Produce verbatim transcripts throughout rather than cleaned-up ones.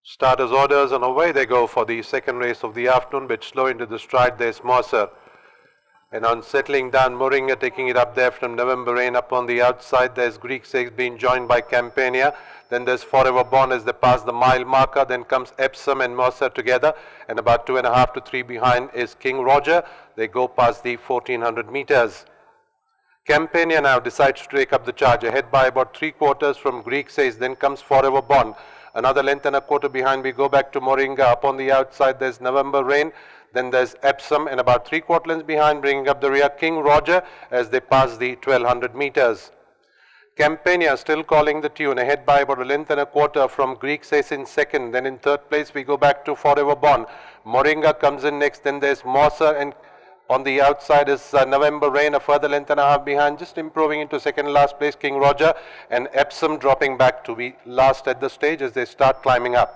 Starters orders, and away they go for the second race of the afternoon. Bit slow into the stride, there's Morser. And on settling down, Moringa taking it up there from November Rain. Up on the outside, there's Greek Six being joined by Campania. Then there's Forever Born as they pass the mile marker. Then comes Epsom and Mercer together. And about two and a half to three behind is King Roger. They go past the fourteen hundred meters. Campania now decides to take up the charge. Ahead by about three quarters from Greek Six. Then comes Forever Born. Another length and a quarter behind. We go back to Moringa. Up on the outside, there's November Rain. Then there's Epsom, and about three quarter lengths behind, bringing up the rear, King Roger as they pass the twelve hundred meters. Campania still calling the tune, ahead by about a length and a quarter from Greek Says in second. Then in third place, we go back to Forever Born. Moringa comes in next. Then there's Morser, and on the outside is uh, November Rain, a further length and a half behind, just improving into second last place, King Roger, and Epsom dropping back to be last at the stage as they start climbing up.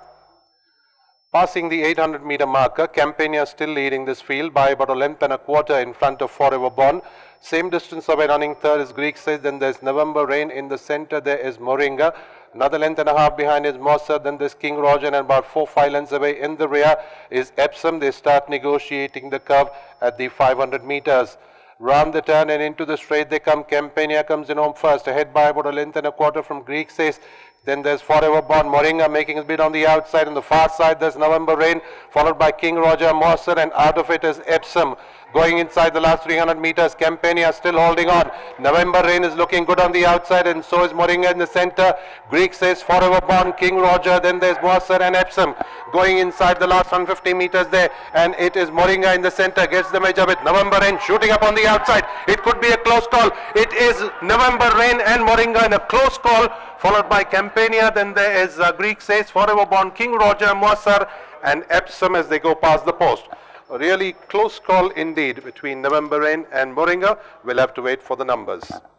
Passing the eight hundred meter marker, Campania still leading this field by about a length and a quarter in front of Forever Born. Same distance away running third is Greek Says. Then there's November Rain. In the center there is Moringa. Another length and a half behind is Morser. Then there's King Roger, and about four, five lengths away in the rear is Epsom. They start negotiating the curve at the five hundred meters. Round the turn and into the straight they come. Campania comes in home first, ahead by about a length and a quarter from Greek Says. Then there's Forever Born. Moringa making his bid on the outside. On the far side, there's November Rain, followed by King Roger, Morser, and out of it is Epsom. Going inside the last three hundred meters, Campania still holding on. November Rain is looking good on the outside, and so is Moringa in the center. Greek Says, Forever Born, King Roger, then there's Morser and Epsom. Going inside the last one hundred fifty meters there, and it is Moringa in the center, gets the measure with November Rain shooting up on the outside. It could be a close call. It is November Rain and Moringa in a close call, followed by Campania. Then there is uh, Greek Says, Forever Born, King Roger, Morser, and Epsom as they go past the post. A really close call indeed between November Rain and Moringa. We'll have to wait for the numbers.